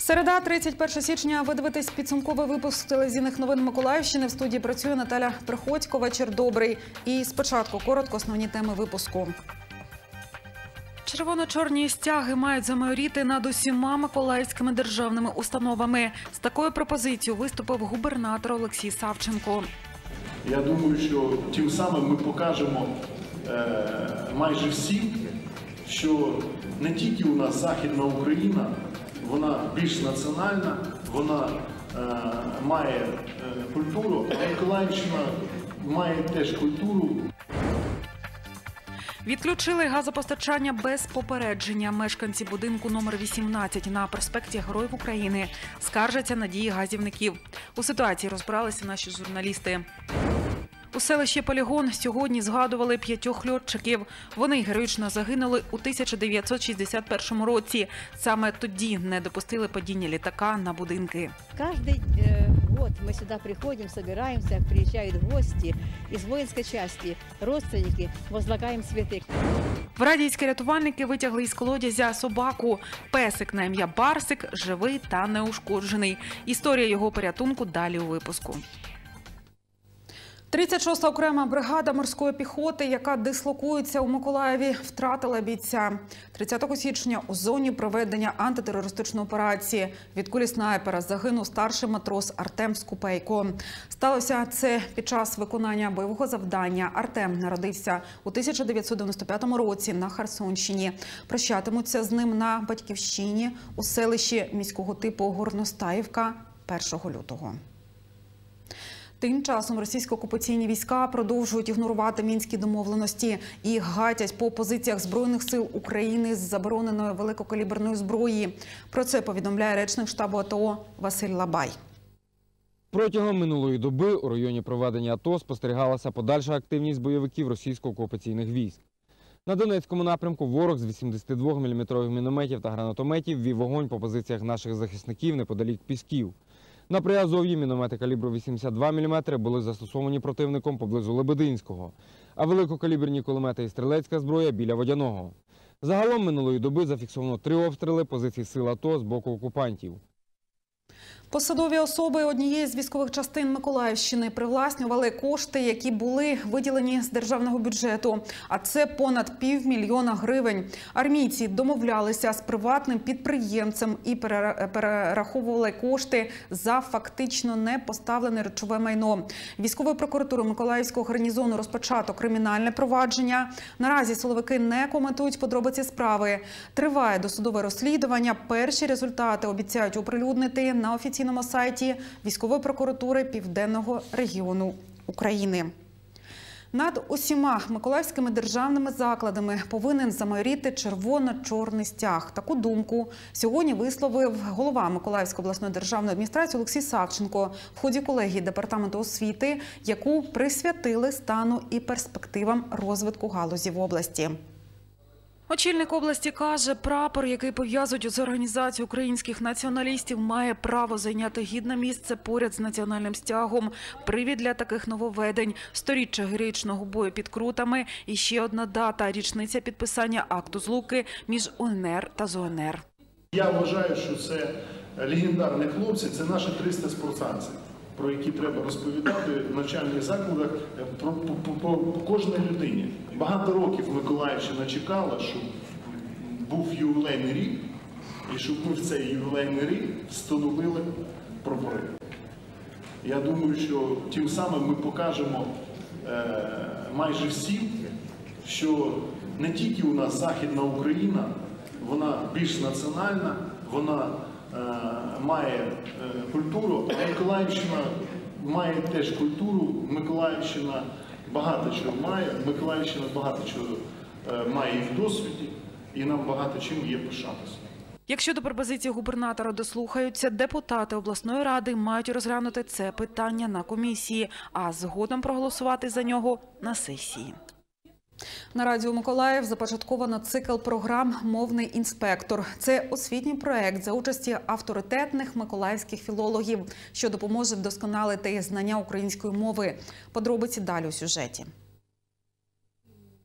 Середа, 31 січня. Ви дивитесь підсумковий випуск телевізійних новин Миколаївщини. В студії працює Наталя Приходько. Вечір добрий. І спочатку коротко основні теми випуску. Червоно-чорні стяги мають замайоріти над усіма миколаївськими державними установами. З такою пропозицією виступив губернатор Олексій Савченко. Я думаю, що тим самим ми покажемо майже всім, що не тільки у нас Західна Україна, вона більш національна, вона має культуру, а Миколаївщина має теж культуру. Відключили газопостачання без попередження. Мешканці будинку номер 18 на проспекті Героїв України скаржаться на дії газівників. У ситуації розбиралися наші журналісти. У селищі Полігон сьогодні згадували 5 льотчиків. Вони героїчно загинули у 1961 році. Саме тоді не допустили падіння літака на будинки. Кожен год мы сюда приходим, собираемся, приезжают гости из воинской части, родственники, возлагаем цветы. В Радійські рятувальники витягли із колодязя собаку. Песик на ім'я Барсик живий та неушкоджений. Історія його порятунку далі у випуску. 36-та окрема бригада морської піхоти, яка дислокується у Миколаєві, втратила бійця. 30 січня у зоні проведення антитерористичної операції від кулі снайпера загинув старший матрос Артем Скупейко. Сталося це під час виконання бойового завдання. Артем народився у 1995 році на Херсонщині. Прощатимуться з ним на батьківщині у селищі міського типу Горностаївка 1 лютого. Тим часом російсько-окупаційні війська продовжують ігнорувати мінські домовленості і гатять по позиціях Збройних сил України з забороненої великокаліберної зброї. Про це повідомляє речник штабу АТО Василь Лабай. Протягом минулої доби у районі проведення АТО спостерігалася подальша активність бойовиків російсько-окупаційних військ. На Донецькому напрямку ворог з 82-мм мінометів та гранатометів вів вогонь по позиціях наших захисників неподалік Пісків. На Приазов'ї міномети калібру 82 мм були застосовані противником поблизу Лебединського, а великокаліберні кулемети і стрілецька зброя біля Водяного. Загалом минулої доби зафіксовано 3 обстріли позицій сил АТО з боку окупантів. Посадові особи однієї з військових частин Миколаївщини привласнювали кошти, які були виділені з державного бюджету. А це понад 500 000 гривень. Армійці домовлялися з приватним підприємцем і перераховували кошти за фактично не поставлене речове майно. Військовою прокуратурою Миколаївського гарнізону розпочато кримінальне провадження. Наразі силовики не коментують подробиці справи. Триває досудове розслідування. Перші результати обіцяють оприлюднити на офіційному сайті Військової прокуратури Південного регіону України. Над усіма миколаївськими державними закладами повинен замайоріти червоно-чорний стяг. Таку думку сьогодні висловив голова Миколаївської обласної державної адміністрації Олексій Савченко в ході колегії Департаменту освіти, яку присвятили стану і перспективам розвитку галузі в області. Очільник області каже, прапор, який пов'язують з організацією українських націоналістів, має право зайняти гідне місце поряд з національним стягом. Привід для таких нововведень – 100-річчя героїчного бою під Крутами і ще одна дата – річниця підписання акту злуки між УНР та ЗУНР. Я вважаю, що це легендарні хлопці, це наші 300 спартанців, про які треба розповідати в навчальних закладах по кожній людині. Багато років Миколаївщина чекала, щоб був ювілейний рік, і щоб ми в цей ювілейний рік встановили прапори. Я думаю, що тим самим ми покажемо майже всім, що не тільки у нас Західна Україна, вона більш національна, вона має культуру, а Миколаївщина має теж культуру, Миколаївщина багато чого має, Миколаївщина багато чого має і в досвіді, і нам багато чим є пишатися. Якщо до пропозиції губернатора дослухаються, депутати обласної ради мають розглянути це питання на комісії, а згодом проголосувати за нього на сесії. На радіо Миколаїв започатковано цикл програм «Мовний інспектор». Це освітній проект за участі авторитетних миколаївських філологів, що допоможе вдосконалити знання української мови. Подробиці далі у сюжеті.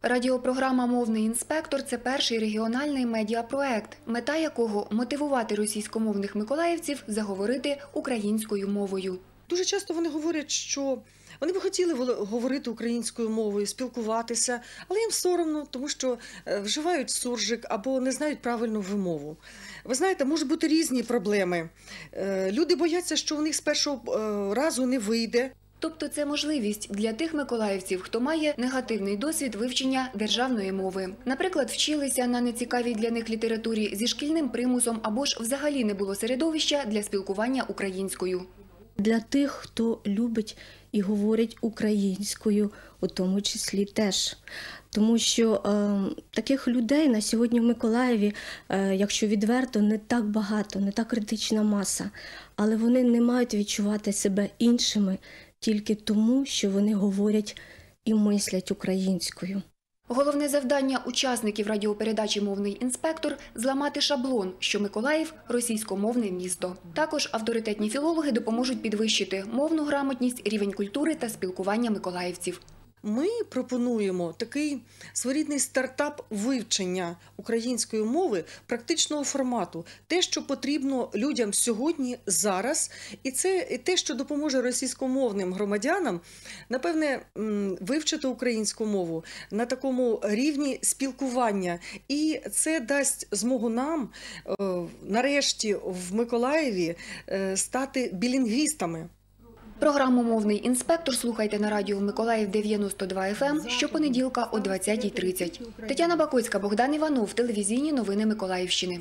Радіопрограма «Мовний інспектор» – це перший регіональний медіапроект, мета якого – мотивувати російськомовних миколаївців заговорити українською мовою. Дуже часто вони говорять, що вони б хотіли говорити українською мовою, спілкуватися, але їм соромно, тому що вживають суржик або не знають правильну вимову. Ви знаєте, можуть бути різні проблеми. Люди бояться, що у них з першого разу не вийде. Тобто це можливість для тих миколаївців, хто має негативний досвід вивчення державної мови. Наприклад, вчилися на нецікавій для них літературі зі шкільним примусом або ж взагалі не було середовища для спілкування українською. Для тих, хто любить і говорить українською, у тому числі теж. Тому що таких людей на сьогодні в Миколаєві, якщо відверто, не так багато, не та критична маса. Але вони не мають відчувати себе іншими тільки тому, що вони говорять і мислять українською. Головне завдання учасників радіопередачі «Мовний інспектор» – зламати шаблон, що Миколаїв – російськомовне місто. Також авторитетні філологи допоможуть підвищити мовну грамотність, рівень культури та спілкування миколаївців. Ми пропонуємо такий своєрідний стартап вивчення української мови практичного формату. Те, що потрібно людям сьогодні, зараз. І це те, що допоможе російськомовним громадянам, напевне, вивчити українську мову на такому рівні спілкування. І це дасть змогу нам, нарешті, в Миколаєві стати білінгвістами. Програму «Мовний інспектор» слухайте на радіо «Миколаїв 92 FM» щопонеділка о 20:30. Тетяна Бакоцька, Богдан Іванов. Телевізійні новини Миколаївщини.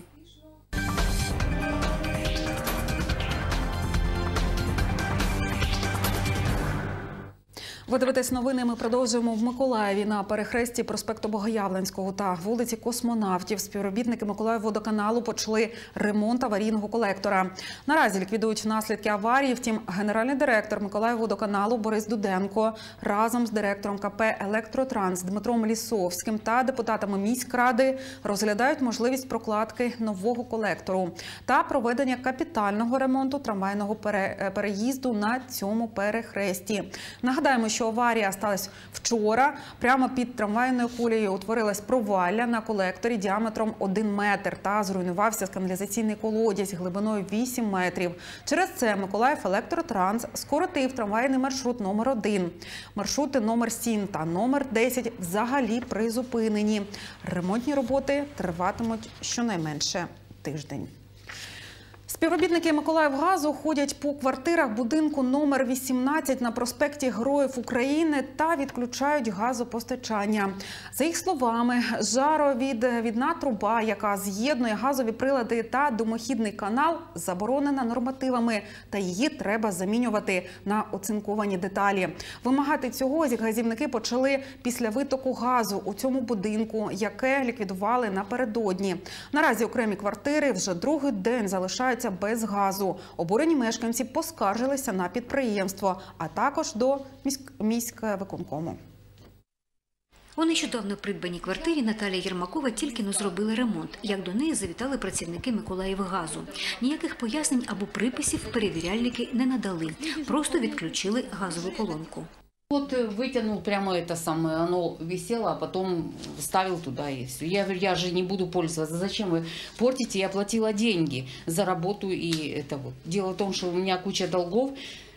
Ви дивитесь новини, ми продовжуємо в Миколаєві. На перехресті проспекту Богоявленського та вулиці Космонавтів співробітники Миколаївводоканалу почали ремонт аварійного колектора. Наразі ліквідують наслідки аварії, втім, генеральний директор Миколаївводоканалу Борис Дуденко разом з директором КП «Електротранс» Дмитром Лісовським та депутатами міськради розглядають можливість прокладки нового колектору та проведення капітального ремонту трамвайного переїзду на цьому перехресті. Нагадаємо, що аварія сталася вчора. Прямо під трамвайною колією утворилась провалля на колекторі діаметром 1 метр та зруйнувався каналізаційний колодязь глибиною 8 метрів. Через це Миколаїв-Електротранс скоротив трамвайний маршрут номер 1. Маршрути номер 7 та номер 10 взагалі призупинені. Ремонтні роботи триватимуть щонайменше тиждень. Співробітники Миколаївгазу ходять по квартирах будинку номер 18 на проспекті Героїв України та відключають газопостачання. За їх словами, жаровідвідна труба, яка з'єднує газові прилади та димохідний канал, заборонена нормативами, та її треба замінювати на оцинковані деталі. Вимагати цього газівники почали після витоку газу у цьому будинку, яке ліквідували напередодні. Наразі окремі квартири вже другий день залишаються без газу. Обурені мешканці поскаржилися на підприємство, а також до міськвиконкому. У нещодавно придбаній квартирі Наталія Єрмакова тільки-но зробили ремонт. Як до неї завітали працівники Миколаївгазу. Ніяких пояснень або приписів перевіряльники не надали. Просто відключили газову колонку. Вот вытянул прямо это самое, оно висело, а потом вставил туда и все. Я говорю, я же не буду пользоваться. Зачем вы портите? Я платила деньги за работу и это вот. Дело в том, что у меня куча долгов,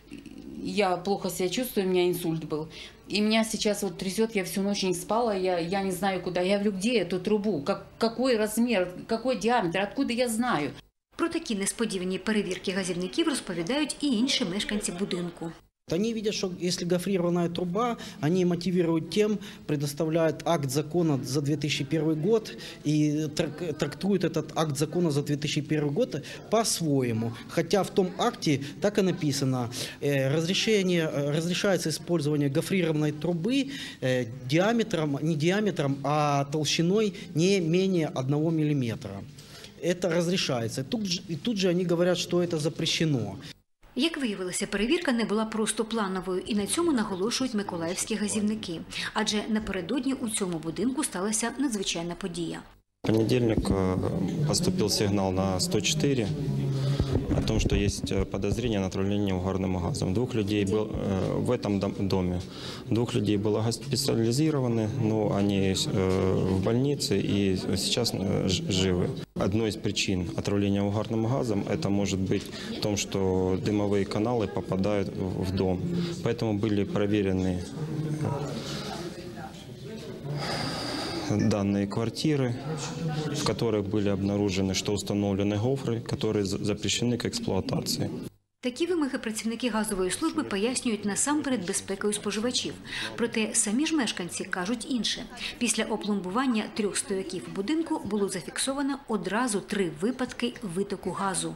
я плохо себя чувствую, у меня инсульт был. И меня сейчас вот трясет, я всю ночь не спала, я не знаю куда. Я говорю, где эту трубу? Какой размер, какой диаметр, откуда я знаю? Про такі несподівані перевірки газівників розповідають і інші мешканці будинку. Они видят, что если гофрированная труба, они мотивируют тем, предоставляют акт закона за 2001 год и трактуют этот акт закона за 2001 год по-своему. Хотя в том акте так и написано, разрешается использование гофрированной трубы диаметром, не диаметром, а толщиной не менее 1 миллиметра. Это разрешается. И тут же они говорят, что это запрещено. Як виявилося, перевірка не була просто плановою, і на цьому наголошують миколаївські газівники. Адже напередодні у цьому будинку сталася надзвичайна подія. В понедельник поступил сигнал на 104 о том, что есть подозрение на отравление угарным газом. Двух людей было в этом доме. Двух людей было госпитализированы, но они в больнице и сейчас живы. Одной из причин отравления угарным газом это может быть в том, что дымовые каналы попадают в дом. Поэтому были проверены данные квартиры, в которых были обнаружены, что установлены гофры, которые запрещены к експлуатації. Такі вимоги працівники газової служби пояснюють насамперед безпекою споживачів. Проте самі ж мешканці кажуть інше. Після опломбування 3 стояків будинку було зафіксовано одразу 3 випадки витоку газу.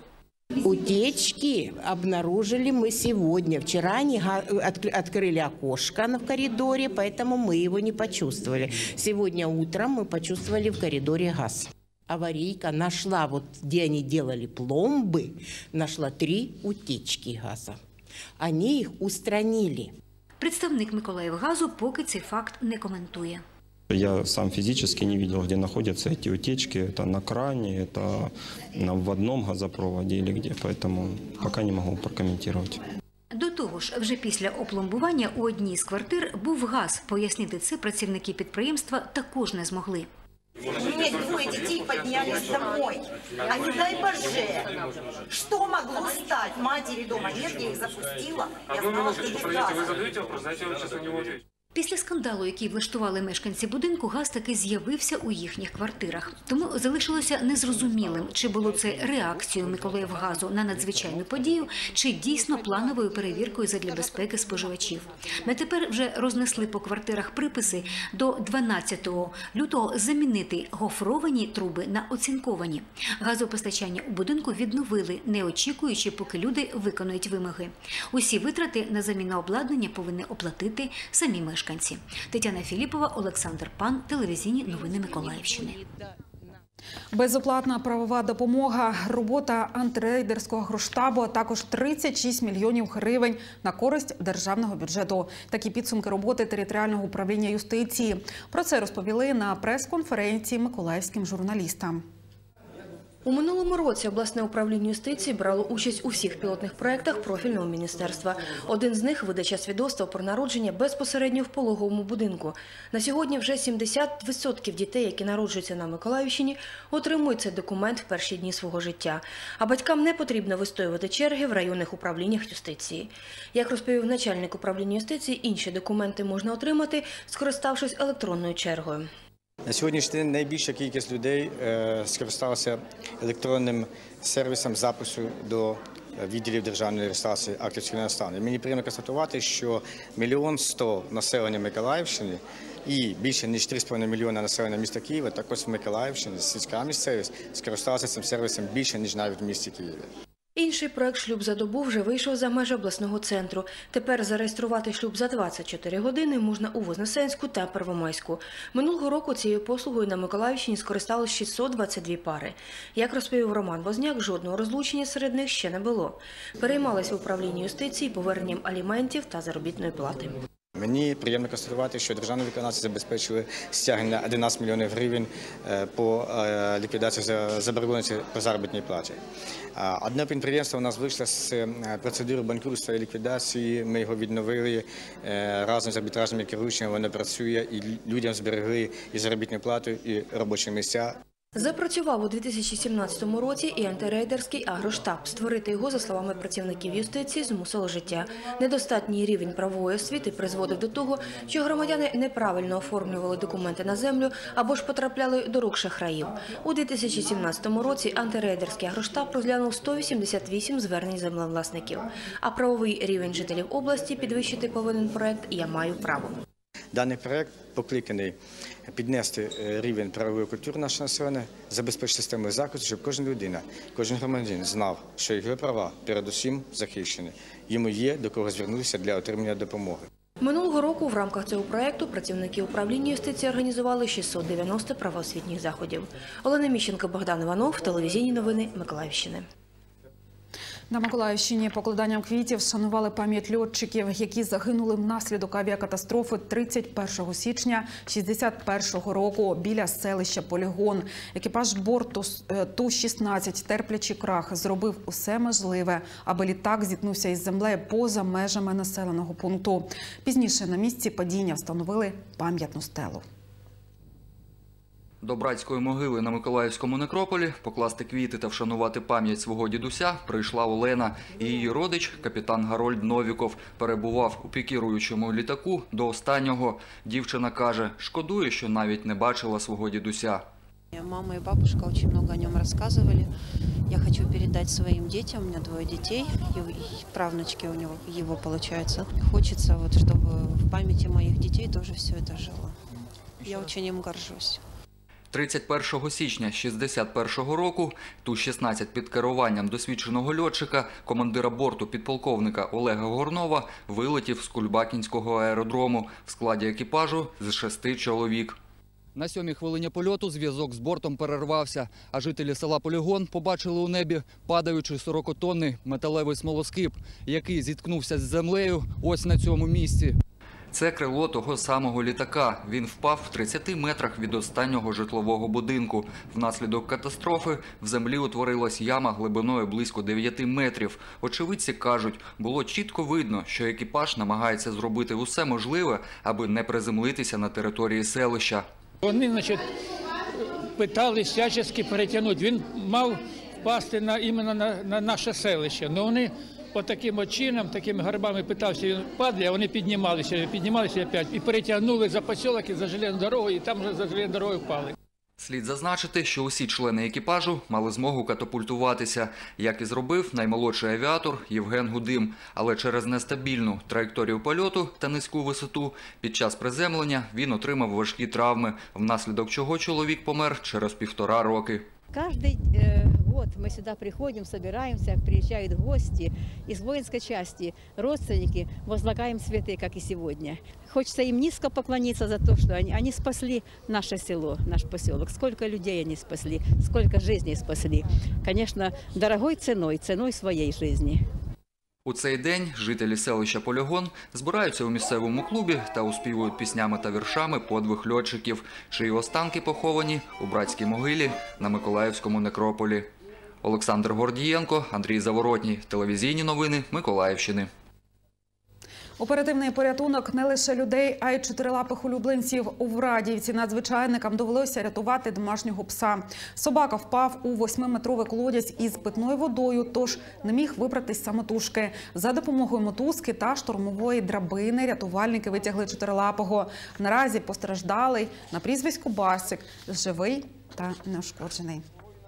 Утечки обнаружили мы сегодня. Вчера они открыли окошко в коридоре, поэтому мы его не почувствовали. Сегодня утром мы почувствовали в коридоре газ. Аварийка нашла, вот где они делали пломбы, нашла 3 утечки газа. Они их устранили. Представник Миколаївгазу поки цей факт не коментує. Я сам физически не видел, где находятся эти утечки. Это на кране, это на вводном газопроводе или где. Поэтому пока не могу прокомментировать. До того ж, вже після опломбування у одній з квартир був газ. Пояснити це працівники підприємства також не змогли. Мне 2 детей поднялись домой. А не дай боже, что могло стать? Матери дома нет, я их запустила. Я знала, что без газа. Вы задаете вопрос, знаете, я вам сейчас на него отвечу. Після скандалу, який влаштували мешканці будинку, газ таки з'явився у їхніх квартирах. Тому залишилося незрозумілим, чи було це реакцією Миколаївгазу на надзвичайну подію, чи дійсно плановою перевіркою задля безпеки споживачів. На тепер вже рознесли по квартирах приписи до 12 лютого замінити гофровані труби на оцинковані. Газопостачання у будинку відновили, не очікуючи, поки люди виконують вимоги. Усі витрати на заміну обладнання повинні оплатити самі мешканці. Тетяна Філіпова, Олександр Пан, телевізійні новини Миколаївщини. Безоплатна правова допомога, робота антирейдерського агроштабу, а також 36 мільйонів гривень на користь державного бюджету. Такі підсумки роботи територіального управління юстиції. Про це розповіли на прес-конференції миколаївським журналістам. У минулому році обласне управління юстиції брало участь у всіх пілотних проєктах профільного міністерства. Один з них – видача свідоцтва про народження безпосередньо в пологовому будинку. На сьогодні вже 70% дітей, які народжуються на Миколаївщині, отримують цей документ в перші дні свого життя. А батькам не потрібно вистоювати черги в районних управліннях юстиції. Як розповів начальник управління юстиції, інші документи можна отримати, скориставшись електронною чергою. На сьогоднішній день найбільша кількість людей скористалася електронним сервісом запису до відділів державної реєстрації актів цивільного стану. Мені приємно констатувати, що 1 100 000 населення Миколаївщини і більше ніж 3,5 мільйона населення міста Києва також в Миколаївщині, сільська місцевість, скористалася цим сервісом більше, ніж навіть в місті Києві. Інший проект «Шлюб за добу» вже вийшов за межі обласного центру. Тепер зареєструвати шлюб за 24 години можна у Вознесенську та Первомайську. Минулого року цією послугою на Миколаївщині скористалось 622 пари. Як розповів Роман Возняк, жодного розлучення серед них ще не було. Переймалися в управлінні юстиції поверненням аліментів та заробітної плати. Мені приємно констатувати, що державні виконавці забезпечили стягнення 11 мільйонів гривень по ліквідації заборгованості по заробітній платі. Одне підприємство у нас вийшло з процедури банкрутства і ліквідації, ми його відновили разом з арбітражними керуючими, воно працює і людям зберегли і заробітну плату, і робочі місця. Запрацював у 2017 році і антирейдерський агроштаб. Створити його, за словами працівників юстиції, змусило життя. Недостатній рівень правової освіти призводив до того, що громадяни неправильно оформлювали документи на землю або ж потрапляли до рук шахраїв. У 2017 році антирейдерський агроштаб розглянув 188 звернень землевласників. А правовий рівень жителів області підвищити повинен проект «Я маю право». Даний проект покликаний піднести рівень правової культури нашого населення, забезпечити систему захисту, щоб кожна людина, кожен громадянин знав, що його права передусім захищені. Йому є до кого звернутися для отримання допомоги. Минулого року в рамках цього проєкту працівники управління юстиції організували 690 правоосвітніх заходів. Олена Міщенко, Богдан Іванов, телевізійні новини Миколаївщини. На Миколаївщині покладанням квітів вшанували пам'ять льотчиків, які загинули внаслідок авіакатастрофи 31 січня 1961 року біля селища Полігон. Екіпаж борту Ту-16 терплячи крах зробив усе можливе, аби літак зіткнувся із землею поза межами населеного пункту. Пізніше на місці падіння встановили пам'ятну стелу. До братської могили на Миколаївському некрополі покласти квіти та вшанувати пам'ять свого дідуся прийшла Олена. І її родич, капітан Гарольд Новіков, перебував у пікіруючому літаку до останнього. Дівчина каже, шкодує, що навіть не бачила свого дідуся. Мама и бабушка очень много о нем рассказывали. Я хочу передать своим детям, у меня 2 детей, правнучки у него, его получается. Хочется, вот, чтобы в памяти моих детей тоже все это жило. Я очень им горжусь. 31 січня 1961 року Ту-16 під керуванням досвідченого льотчика, командира борту підполковника Олега Горнова, вилетів з Кульбакінського аеродрому в складі екіпажу з 6 чоловік. На 7-й хвилині польоту зв'язок з бортом перервався, а жителі села Полігон побачили у небі падаючий 40-тонний металевий смолоскип, який зіткнувся з землею ось на цьому місці. Це крило того самого літака. Він впав в 30 метрах від останнього житлового будинку. Внаслідок катастрофи в землі утворилась яма глибиною близько 9 метрів. Очевидці кажуть, було чітко видно, що екіпаж намагається зробити усе можливе, аби не приземлитися на території селища. Вони, питали всячески перетягнути. Він мав впасти іменно на наше селище. Але вони отаким чином, такими горбами питався, він падає, а вони піднімалися опять. І перетягнули за посілок і за железну дорогу, і там вже за железною дорогою впали. Слід зазначити, що усі члени екіпажу мали змогу катапультуватися, як і зробив наймолодший авіатор Євген Гудим. Але через нестабільну траєкторію польоту та низьку висоту під час приземлення він отримав важкі травми, внаслідок чого чоловік помер через 1,5 роки. Каждый год мы сюда приходим, собираемся, приезжают гости из воинской части, родственники, возлагаем цветы, как и сегодня. Хочется им низко поклониться за то, что они спасли наше село, наш поселок. Сколько людей они спасли, сколько жизней спасли. Конечно, дорогой ценой своей жизни. У цей день жителі селища Полігон збираються у місцевому клубі та успівують піснями та віршами подвиг льотчиків, чиї останки поховані у братській могилі на Миколаївському некрополі. Олександр Гордієнко, Андрій Заворотній. Телевізійні новини Миколаївщини. Оперативний порятунок не лише людей, а й чотирилапих улюбленців. У Врадіївці надзвичайникам довелося рятувати домашнього пса. Собака впав у 8-метровий колодязь із питною водою, тож не міг вибратись самотужки. За допомогою мотузки та штурмової драбини рятувальники витягли чотирилапого. Наразі постраждалий на прізвисько Барсик живий та неушкоджений.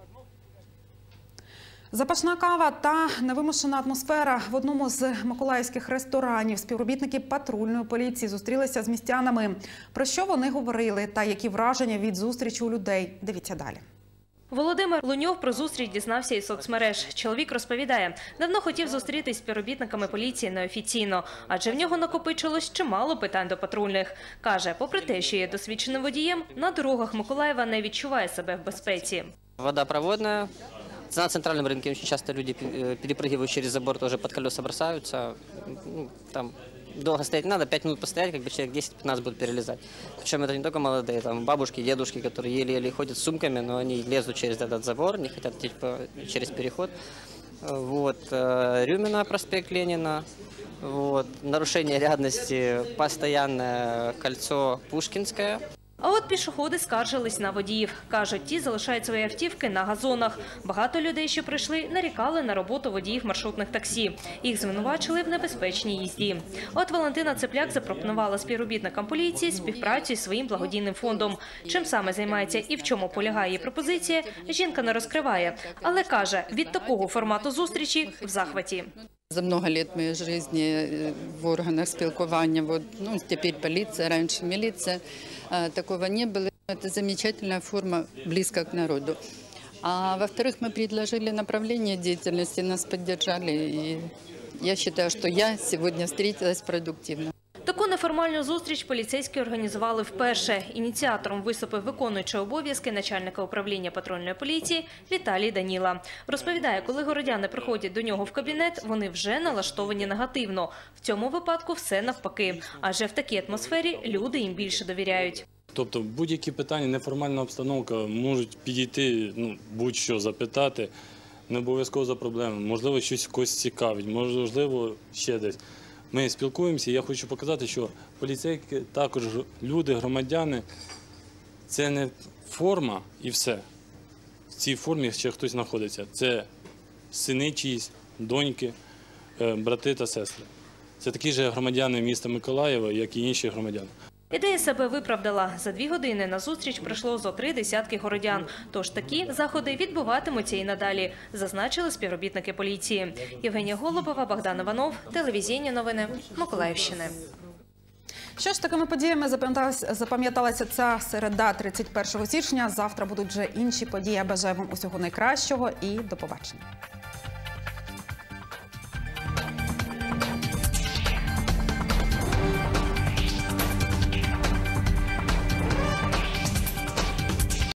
Запашна кава та невимушена атмосфера. В одному з миколаївських ресторанів співробітники патрульної поліції зустрілися з містянами. Про що вони говорили та які враження від зустрічі у людей? Дивіться далі. Володимир Луньов про зустріч дізнався із соцмереж. Чоловік розповідає, давно хотів зустрітись з співробітниками поліції неофіційно, адже в нього накопичилось чимало питань до патрульних. Каже, попри те, що є досвідченим водієм, на дорогах Миколаєва не відчуває себе в безпеці. Водопроводна. На центральном рынке очень часто люди перепрыгивают через забор, тоже под колеса бросаются. Там долго стоять не надо, 5 минут постоять, как бы человек 10-15 будут перелезать. Причем это не только молодые, там бабушки, дедушки, которые еле-еле ходят с сумками, но они лезут через этот забор, не хотят идти через переход. Вот. Рюмина, проспект Ленина. Вот. Нарушение рядности, постоянное кольцо Пушкинское. А от пішоходи скаржились на водіїв. Кажуть, ті залишають свої автівки на газонах. Багато людей, що прийшли, нарікали на роботу водіїв маршрутних таксі. Їх звинувачили в небезпечній їзді. От Валентина Цепляк запропонувала співробітникам поліції співпрацю із своїм благодійним фондом. Чим саме займається і в чому полягає її пропозиція, жінка не розкриває. Але каже, від такого формату зустрічі в захваті. За много лет моей жизни в органах спілкування, вот, теперь полиция, раньше милиция, такого не было. Это замечательная форма, близко к народу. А во-вторых, мы предложили направление деятельности, нас поддержали. И я считаю, что я сегодня встретилась продуктивно. Таку неформальну зустріч поліцейські організували вперше. Ініціатором виступив виконуючий обов'язки начальника управління патрульної поліції Віталій Даніла. Розповідає, коли городяни приходять до нього в кабінет, вони вже налаштовані негативно. В цьому випадку все навпаки. Адже в такій атмосфері люди їм більше довіряють. Тобто будь-які питання, неформальна обстановка, можуть підійти, будь-що запитати, не обов'язково за проблеми. Можливо, щось когось цікавить, можливо, ще десь. Ми спілкуємося, і я хочу показати, що поліцейські також люди, громадяни – це не форма і все. В цій формі ще хтось знаходиться. Це сини чиїсь, доньки, брати та сестри. Це такі ж громадяни міста Миколаєва, як і інші громадяни. Ідея себе виправдала. За 2 години на зустріч прийшло зо 3 десятки городян. Тож такі заходи відбуватимуться і надалі, зазначили співробітники поліції. Євгенія Голубова, Богдан Іванов, телевізійні новини Миколаївщини. Що ж, такими подіями запам'яталася ця середа 31 січня. Завтра будуть вже інші події. Я бажаю вам усього найкращого і до побачення.